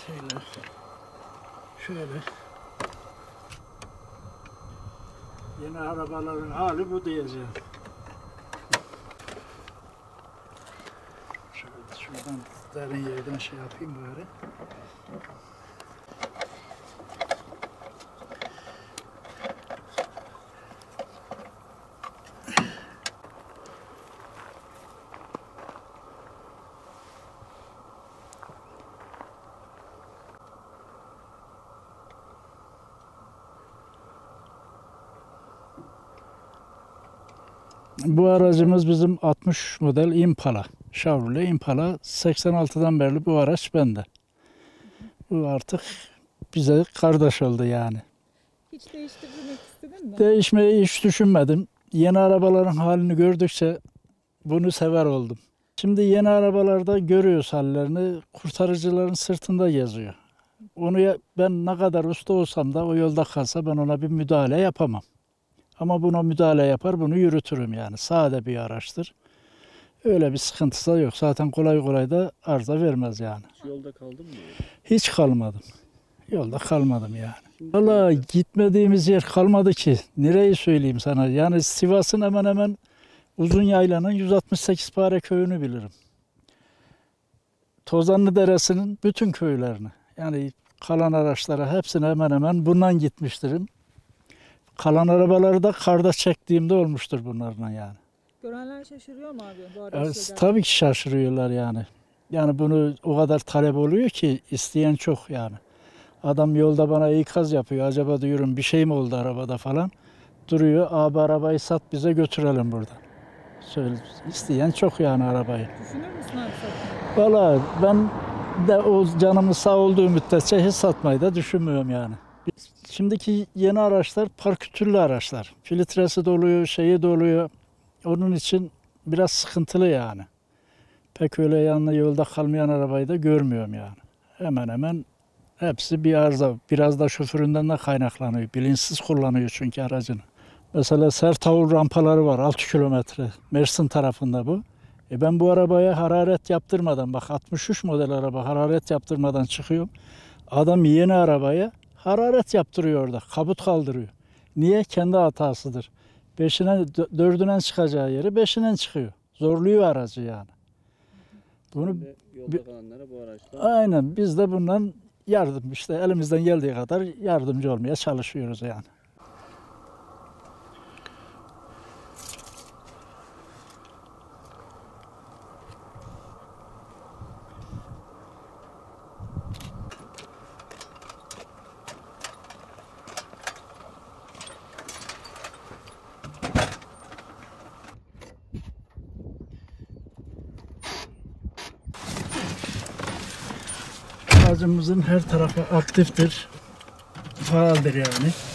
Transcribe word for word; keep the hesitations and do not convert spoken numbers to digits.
şeyler. Şöyle. Yeni arabaların hali bu diyeceğim. Şöyle şuradan derin yerden şey yapayım bari. Bu aracımız bizim altmış model Impala. Chevrolet Impala. seksen altıdan beri bu araç bende. Bu artık bize kardeş oldu yani. Hiç değiştirmek istedin mi? Değişmeyi hiç düşünmedim. Yeni arabaların halini gördükçe bunu sever oldum. Şimdi yeni arabalarda görüyoruz hallerini. Kurtarıcıların sırtında geziyor. Onu ya- ben ne kadar usta olsam da o yolda kalsa ben ona bir müdahale yapamam. Ama buna müdahale yapar, bunu yürütürüm yani. Sade bir araçtır. Öyle bir sıkıntısı da yok. Zaten kolay kolay da arıza vermez yani. Hiç yolda kaldın mı? Hiç kalmadım. Yolda kalmadım yani. Valla gitmediğimiz yer kalmadı ki. Nereyi söyleyeyim sana? Yani Sivas'ın hemen hemen Uzunyaylan'ın yüz altmış sekiz Pare köyünü bilirim. Tozanlı Deresi'nin bütün köylerini. Yani kalan araçlara hepsine hemen hemen bundan gitmiştirim. Kalan arabaları da karda çektiğimde olmuştur bunlarla yani. Görenler şaşırıyor mu abi bu Evet, araçla? tabii ki şaşırıyorlar yani. Yani bunu o kadar talep oluyor ki isteyen çok yani. Adam yolda bana ikaz yapıyor. Acaba diyorum bir şey mi oldu arabada falan. Duruyor. Abi arabayı sat bize götürelim buradan. Söyle, isteyen çok yani arabayı. Düşünür müsün abi satmayı? Valla ben de o canımın sağ olduğu müddetçe hiç satmayı da düşünmüyorum yani. Şimdiki yeni araçlar parkütürlü araçlar. Filtresi doluyor, şeyi doluyor. Onun için biraz sıkıntılı yani. Pek öyle yanına yolda kalmayan arabayı da görmüyorum yani. Hemen hemen hepsi bir arıza. Biraz da şoföründen de kaynaklanıyor. Bilinçsiz kullanıyor çünkü aracını. Mesela Sertavul rampaları var altı kilometre. Mersin tarafında bu. E ben bu arabaya hararet yaptırmadan, bak altmış üç model araba hararet yaptırmadan çıkıyorum. Adam yeni arabaya hararet yaptırıyor orada. Kabut kaldırıyor. Niye? Kendi hatasıdır. Beşine, dördünen çıkacağı yeri beşinen çıkıyor. Zorluyor aracı yani. Bunu Yolda kalanlara bu araçla. aynen biz de bundan yardım işte elimizden geldiği kadar yardımcı olmaya çalışıyoruz yani. Aracımızın her tarafı aktiftir, faaldir yani.